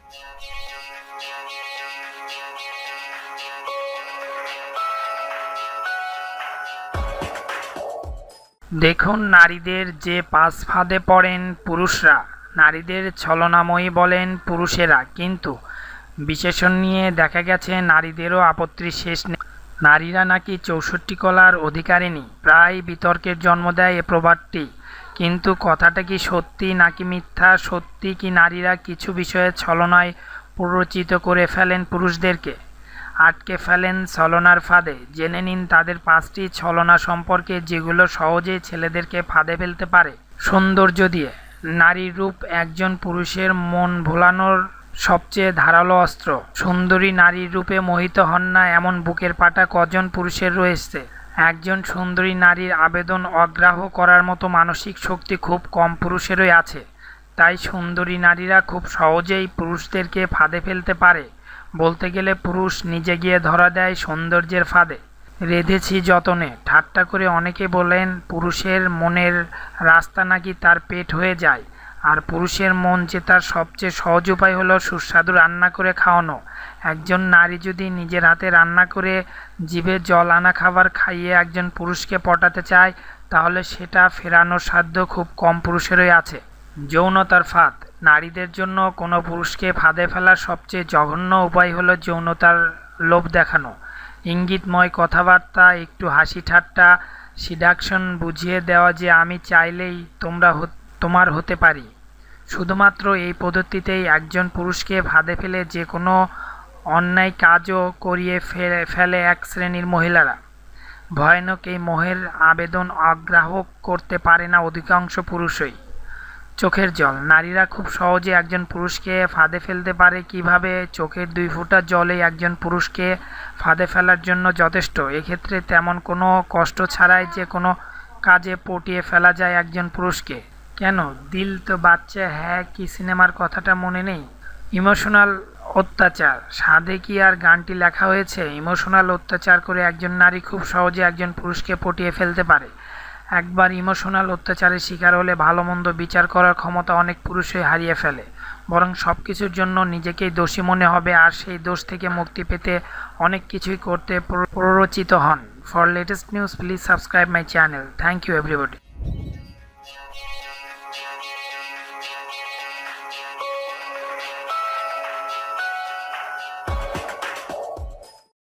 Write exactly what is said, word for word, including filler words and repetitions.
দেখুন নারীদের যে পাঁচ ফাঁদে পড়েন পুরুষরা। নারীদের ছলনাময়ী বলেন পুরুষেরা, কিন্তু বিশেষণ নিয়ে দেখা গেছে নারীদেরও আপত্তির শেষ নেই। নারীরা নাকি চৌষট্টি কলার অধিকারিণী। প্রায় বিতর্কের জন্ম দেয় এ প্রবাদটি, কিন্তু কথাটা কি সত্যি নাকি মিথ্যা? সত্যি কি নারীরা কিছু বিষয়ে ছলনায় প্ররোচিত করে ফেলেন পুরুষদেরকে, আটকে ফেলেন ছলনার ফাঁদে? জেনে নিন তাদের পাঁচটি ছলনা সম্পর্কে, যেগুলো সহজেই ছেলেদেরকে ফাঁদে ফেলতে পারে। সৌন্দর্য দিয়ে। নারীর রূপ একজন পুরুষের মন ভোলানোর সবচেয়ে ধারালো অস্ত্র। সুন্দরী নারীর রূপে মোহিত হন না এমন বুকের পাটা কজন পুরুষের রয়েছে? একজন সুন্দরী নারীর আবেদন অগ্রাহ্য করার মতো মানসিক শক্তি খুব কম পুরুষেরই আছে। তাই সুন্দরী নারীরা খুব সহজেই পুরুষদেরকে ফাঁদে ফেলতে পারে। বলতে গেলে পুরুষ নিজে গিয়ে ধরা দেয় সৌন্দর্যের ফাঁদে। রেঁধেছি যতনে। ঠাট্টা করে অনেকে বলেন পুরুষের মনের রাস্তা নাকি তার পেট হয়ে যায়, আর পুরুষের মন জেতার সবচেয়ে সহজ উপায় হলো সুস্বাদু রান্না করে খাওয়ানো। একজন নারী যদি নিজের হাতে রান্না করে জিভে জল আনা খাবার খাইয়ে একজন পুরুষকে পটাতে চায়, তাহলে সেটা ফেরানোর সাধ্য খুব কম পুরুষেরই আছে। যৌনতার ফাঁদ। নারীদের জন্য কোনো পুরুষকে ফাঁদে ফেলার সবচেয়ে জঘন্য উপায় হলো যৌনতার লোভ দেখানো। ইঙ্গিতময় কথাবার্তা, একটু হাসি ঠাট্টা, সিডাকশন, বুঝিয়ে দেওয়া যে আমি চাইলেই তোমরা তোমার হতে পারি। শুধুমাত্র এই পদ্ধতিতেই একজন পুরুষকে ফাঁদে ফেলে যে কোনো অন্যায় কাজও করিয়ে ফেলে এক শ্রেণীর মহিলারা। ভয়ানক এই মোহের আবেদন অগ্রাহ্য করতে পারে না অধিকাংশ পুরুষই। চোখের জল। নারীরা খুব সহজে একজন পুরুষকে ফাঁদে ফেলতে পারে। কিভাবে? চোখের দুই ফোঁটা জলেই একজন পুরুষকে ফাঁদে ফেলার জন্য যথেষ্ট। এক্ষেত্রে তেমন কোনো কষ্ট ছাড়াই যে কোনো কাজে পটিয়ে ফেলা যায় একজন পুরুষকে। কেন? দিল তো বাচ্চা হ্যাঁ কি সিনেমার কথাটা মনে নেই? ইমোশনাল অত্যাচার। সাধে কি আর গানটি লেখা হয়েছে? ইমোশনাল অত্যাচার করে একজন নারী খুব সহজে একজন পুরুষকে পটিয়ে ফেলতে পারে। একবার ইমোশনাল অত্যাচারের শিকার হলে ভালো মন্দ বিচার করার ক্ষমতা অনেক পুরুষই হারিয়ে ফেলে। বরং সব কিছুর জন্য নিজেকেই দোষী মনে হবে, আর সেই দোষ থেকে মুক্তি পেতে অনেক কিছুই করতে প্ররোচিত হন। For latest news please subscribe my channel. Thank you everybody.